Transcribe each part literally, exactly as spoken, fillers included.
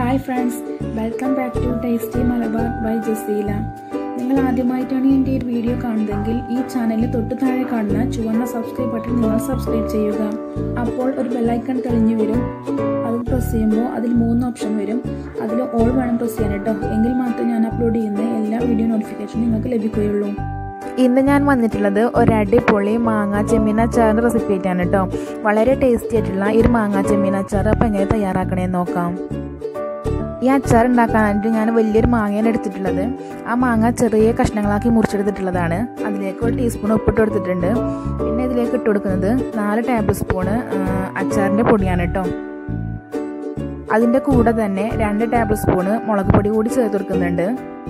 Hi friends, welcome back to tasty Malabar by Jaseela. നിങ്ങൾ ആദ്യമായിട്ടാണ് എൻ്റെ ഈ വീഡിയോ കാണുന്നതെങ്കിൽ ഈ ചാനലിൽ തൊട്ട് താഴെ കാണുന്ന ചുവന്ന സബ്സ്ക്രൈബ് ബട്ടൺ നിങ്ങൾ സബ്സ്ക്രൈബ് ചെയ്യുക. അപ്പോൾ ഒരു ബെല്ലൈക്കൺ തെളിഞ്ഞു വരും. അത് പ്രസ് ചെയ്യുമ്പോൾ അതിൽ മൂന്ന് ഓപ്ഷൻ വരും. അതിൽ ഓൾ വേണം പ്രസ് ചെയ്യാൻ കേട്ടോ. എങ്കിൽ മാത്രമേ ഞാൻ അപ്ലോഡ് ചെയ്യുന്ന എല്ലാ വീഡിയോ നോട്ടിഫിക്കേഷൻ നിങ്ങൾക്ക് ലഭിക്കുകയുള്ളൂ. ഇന്ന് ഞാൻ വന്നിട്ടുള്ളത് ഒരടിപൊളി മാങ്ങാ ചെമ്മീൻ അച്ചാറിൻ്റെ റെസിപ്പി ആയിട്ടാണ് കേട്ടോ. വളരെ ടേസ്റ്റി ആയിട്ടുള്ള ഈ ഒരു മാങ്ങാ ചെമ്മീൻ അച്ചാർ അപ്പോൾ എങ്ങനെ തയ്യാറാക്കണമെന്ന് നോക്കാം. ഈ അച്ചാർ ഉണ്ടാക്കാനായിട്ട് ഞാൻ വലിയൊരു മാങ്ങയാണ് എടുത്തിട്ടുള്ളത്. ആ മാങ്ങ ചെറിയ കഷ്ണങ്ങളാക്കി മുറിച്ചെടുത്തിട്ടുള്ളതാണ്. അതിലേക്ക് ഒരു ടീസ്പൂൺ ഉപ്പിട്ട് കൊടുത്തിട്ടുണ്ട്. പിന്നെ ഇതിലേക്ക് ഇട്ട് കൊടുക്കുന്നത് നാല് ടേബിൾ സ്പൂണ് അച്ചാറിൻ്റെ പൊടിയാണ് കേട്ടോ. അതിൻ്റെ കൂടെ തന്നെ രണ്ട് ടേബിൾ സ്പൂണ് മുളക് പൊടി കൂടി ചേർത്ത് കൊടുക്കുന്നുണ്ട്.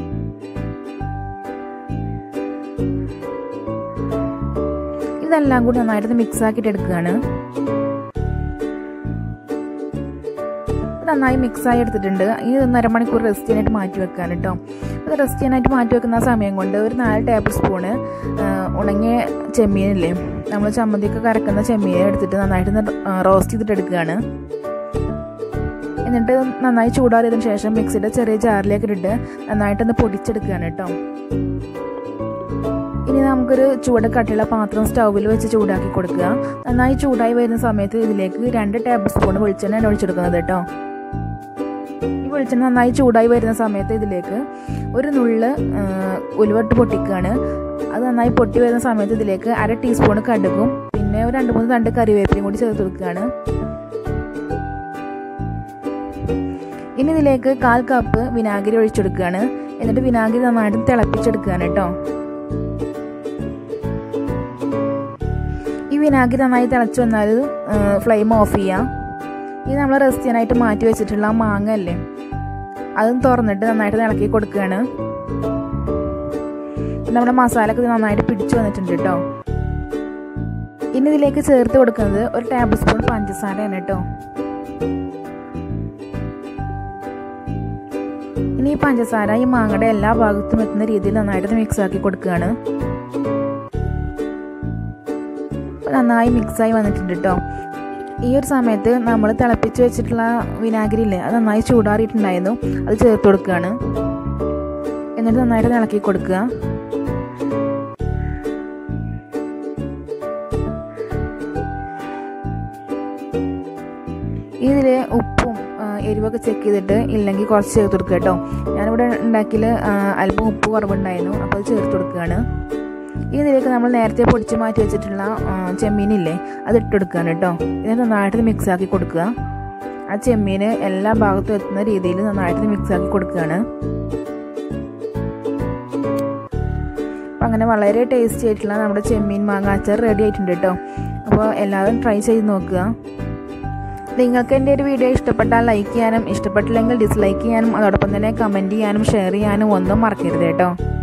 ഇതെല്ലാം കൂടി നന്നായിട്ട് മിക്സ് ആക്കിയിട്ട് എടുക്കുകയാണ്. നന്നായി മിക്സായി എടുത്തിട്ടുണ്ട്. ഇനി ഒന്ന് അരമണിക്കൂർ റെസ്റ്റ് ചെയ്യാനായിട്ട് മാറ്റി വെക്കാൻ കേട്ടോ. അത് റെസ്റ്റ് ചെയ്യാനായിട്ട് മാറ്റി വെക്കുന്ന സമയം കൊണ്ട് ഒരു നാല് ടേബിൾ സ്പൂണ് ഉണങ്ങിയ ചെമ്മീനില്ലേ, നമ്മൾ ചമ്മന്തിയൊക്കെ കറക്കുന്ന ചെമ്മീൻ എടുത്തിട്ട് നന്നായിട്ട് റോസ്റ്റ് ചെയ്തിട്ട് എടുക്കുകയാണ്. എന്നിട്ട് നന്നായി ചൂടാറിയതിന് ശേഷം മിക്സിയുടെ ചെറിയ ജാറിലേക്ക് ഇട്ടിട്ട് നന്നായിട്ടൊന്ന് പൊടിച്ചെടുക്കുകയാണ് കേട്ടോ. ഇനി നമുക്കൊരു ചൂട് കട്ടിയുള്ള പാത്രം സ്റ്റൗവിൽ വെച്ച് ചൂടാക്കി കൊടുക്കുക. നന്നായി ചൂടായി വരുന്ന സമയത്ത് ഇതിലേക്ക് രണ്ട് ടേബിൾ സ്പൂൺ വെളിച്ചെണ്ണയാണ് ഒഴിച്ചെടുക്കുന്നത് കേട്ടോ. ഈ വെളിച്ചെണ്ണ നന്നായി ചൂടായി വരുന്ന സമയത്ത് ഇതിലേക്ക് ഒരു നുള്ള് ഉലുവട്ട് പൊട്ടിക്കുകയാണ്. അത് നന്നായി പൊട്ടി വരുന്ന സമയത്ത് ഇതിലേക്ക് അര ടീസ്പൂൺ കടുകും പിന്നെ ഒരു രണ്ട് മൂന്ന് തണ്ട് കറിവേപ്പിലയും കൂടി ചേർത്ത് കൊടുക്കുകയാണ്. ഇനി ഇതിലേക്ക് കാൽ കപ്പ് വിനാഗിരി ഒഴിച്ചെടുക്കുകയാണ്. എന്നിട്ട് വിനാഗിരി നന്നായിട്ട് തിളപ്പിച്ചെടുക്കുകയാണ് കേട്ടോ. ഈ വിനാഗിരി നന്നായി തിളച്ച് വന്നാൽ ഫ്ലെയിം ഓഫ് ചെയ്യാം. ഇനി നമ്മൾ റെസ്റ്റ് ചെയ്യാനായിട്ട് മാറ്റി വെച്ചിട്ടുള്ള മാങ്ങ അല്ലേ, അതും തുറന്നിട്ട് നന്നായിട്ട് ഇളക്കി കൊടുക്കുകയാണ്. നമ്മുടെ മസാലയൊക്കെ നന്നായിട്ട് പിടിച്ചു വന്നിട്ടുണ്ട് കേട്ടോ. ഇനി ഇതിലേക്ക് ചേർത്ത് കൊടുക്കുന്നത് ഒരു ടേബിൾ സ്പൂൺ പഞ്ചസാരയാണ് കേട്ടോ. ഇനി ഈ പഞ്ചസാര ഈ മാങ്ങയുടെ എല്ലാ ഭാഗത്തും എത്തുന്ന രീതിയിൽ നന്നായിട്ട് മിക്സ് ആക്കി കൊടുക്കുകയാണ്. നന്നായി മിക്സായി വന്നിട്ടുണ്ട് കേട്ടോ. ഈ ഒരു സമയത്ത് നമ്മൾ തിളപ്പിച്ച് വെച്ചിട്ടുള്ള വിനാഗിരി ഇല്ലേ, അത് നന്നായി ചൂടാറിയിട്ടുണ്ടായിരുന്നു. അത് ചേർത്ത് കൊടുക്കുകയാണ്. എന്നിട്ട് നന്നായിട്ട് ഇളക്കി കൊടുക്കുക. ഇതിൽ ഉപ്പും എരിവൊക്കെ ചെക്ക് ചെയ്തിട്ട് ഇല്ലെങ്കിൽ കുറച്ച് ചേർത്ത് കൊടുക്കുക കേട്ടോ. ഞാനിവിടെ ഉണ്ടാക്കിയിൽ അല്പം ഉപ്പ് കുറവുണ്ടായിരുന്നു, അപ്പോൾ അത് ചേർത്ത് കൊടുക്കുകയാണ്. ഇനി ഇതിലേക്ക് നമ്മൾ നേരത്തെ പൊടിച്ച് മാറ്റി വെച്ചിട്ടുള്ള ചെമ്മീനില്ലേ, അത് ഇട്ട് കൊടുക്കുകയാണ് കേട്ടോ. ഇതിനെ നന്നായിട്ട് മിക്സ് ആക്കി കൊടുക്കുക. ആ ചെമ്മീൻ എല്ലാ ഭാഗത്തും എത്തുന്ന രീതിയിൽ നന്നായിട്ട് മിക്സ് ആക്കി കൊടുക്കുകയാണ്. അപ്പം അങ്ങനെ വളരെ ടേസ്റ്റി ആയിട്ടുള്ള നമ്മുടെ ചെമ്മീൻ മാങ്ങ അച്ചാർ റെഡി ആയിട്ടുണ്ട് കേട്ടോ. അപ്പോൾ എല്ലാവരും ട്രൈ ചെയ്ത് നോക്കുക. നിങ്ങൾക്ക് എൻ്റെ ഒരു വീഡിയോ ഇഷ്ടപ്പെട്ടാൽ ലൈക്ക് ചെയ്യാനും ഇഷ്ടപ്പെട്ടില്ലെങ്കിൽ ഡിസ്ലൈക്ക് ചെയ്യാനും അതോടൊപ്പം തന്നെ കമൻറ്റ് ചെയ്യാനും ഷെയർ ചെയ്യാനും ഒന്നും മറക്കരുത് കേട്ടോ.